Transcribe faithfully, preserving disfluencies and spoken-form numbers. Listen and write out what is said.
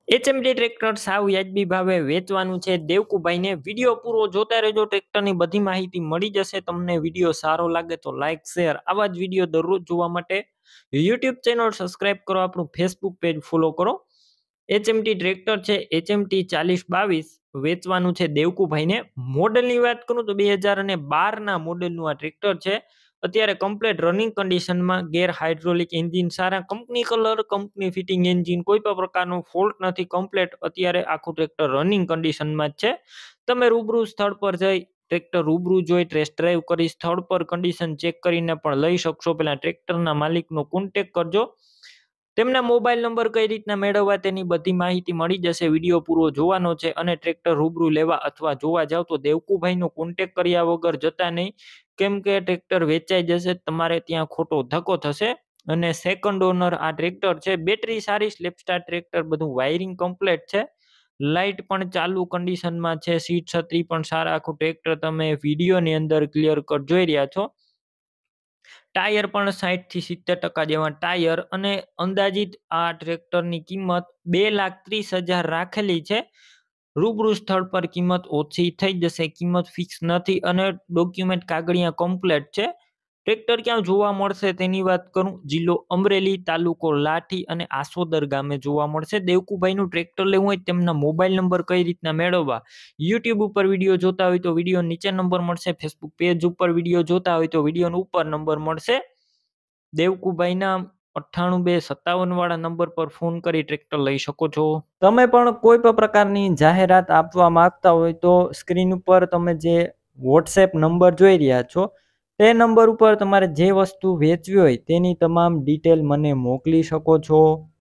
HMT tractor સાવ વ્યાજબી ભાવે વેચવાનું છે દેવકુભાઈને વિડીયો પૂરો જોતા રહેજો। ટ્રેક્ટરની બધી માહિતી મળી જશે તમને। વિડીયો સારો લાગે તો લાઇક શેર આવા જ વિડીયો દરરોજ જોવા માટે યુટ્યુબ ચેનલ સબસ્ક્રાઇબ કરો, આપણું ફેસબુક પેજ ફોલો કરો। એચએમટી ટ્રેક્ટર છે એચએમટી ચાલીસ બાવીસ વેચવાનું છે દેવકુભાઈને। મોડેલની વાત કરું તો બે હજાર બાર ના મોડેલનું આ ટ્રેક્ટર છે। અત્યારે કમ્પ્લીટ રનિંગ કન્ડિશનમાં, ગેર હાઇડ્રોલિક એન્જિન સારા, company colour, company fitting engine, કોઈ પણ પ્રકારનો ફોલ્ટ નથી। કમ્પ્લીટ અત્યારે આખું ટ્રેક્ટર રનિંગ કન્ડિશનમાં જ છે। તમે રૂબરૂ સ્થળ પર જઈ ટ્રેક્ટર રૂબરૂ જોઈ ટેસ્ટ ડ્રાઈવ કરી સ્થળ પર કન્ડિશન ચેક કરીને પણ લઈ શકશો। પહેલા ટ્રેક્ટરના માલિકનો કોન્ટેક્ટ કરજો। તેમના મોબાઈલ નંબર કઈ રીતના મેળવવા તેની બધી માહિતી મળી જશે। વિડીયો પૂરો જોવાનો છે અને ટ્રેક્ટર રૂબરૂ લેવા અથવા જોવા જાવ તો દેવકુભાઈનો કોન્ટેક્ટ કર્યા વગર જતા નહીં, કેમ કે ટ્રેક્ટર વેચાઈ જશે, તમારે ત્યાં ખોટો ધક્કો થશે। અને સેકન્ડ ઓનર આ ટ્રેક્ટર છે। બેટરી સારી, સ્લેપસ્ટાર ટ્રેક્ટર, બધું વાયરિંગ કમ્પ્લીટ છે, લાઇટ પણ ચાલુ કન્ડિશનમાં છે, સીટ છત્રી પણ સારા, આખું ટ્રેક્ટર તમે વિડીયોની અંદર ક્લિયર કટ જોઈ રહ્યા છો। ટાયર પણ સાઠ થી સિત્તેર ટકા જેવા ટાયર અને અંદાજિત આ ટ્રેક્ટરની કિંમત બે લાખ ત્રીસ હજાર રાખેલી છે। રૂબરૂ સ્થળ પર કિંમત ઓછી થઈ જશે, કિંમત ફિક્સ નથી અને ડોક્યુમેન્ટ કાગળિયા કમ્પ્લીટ છે। ટ્રેક્ટર ક્યાં જોવા મળશે તેની વાત કરું, જિલ્લો અમરેલી, તાલુકો લાઠી અને આસોદર ગામે જોવા મળશે। દેવકુભાઈનું ટ્રેક્ટર લેવું હોય તેમના મોબાઈલ નંબર કઈ રીતના મેળવવા, યુટ્યુબ ઉપર વિડીયો જોતા હોય તો વિડીયો નીચે નંબર મળશે, ફેસબુક પેજ ઉપર વિડીયો જોતા હોય તો વિડીયો ઉપર નંબર મળશે। દેવકુભાઈના અઠ્ઠાણું બે સત્તાવન વાળા નંબર પર ફોન કરી ટ્રેક્ટર લઈ શકો છો। તમે પણ કોઈ પણ પ્રકારની જાહેરાત આપવા માંગતા હોય તો સ્ક્રીન ઉપર તમે જે વોટ્સએપ નંબર જોઈ રહ્યા છો તે નંબર ઉપર તમારે જે વસ્તુ વેચવી હોય તેની તમામ ડિટેલ મને મોકલી શકો છો।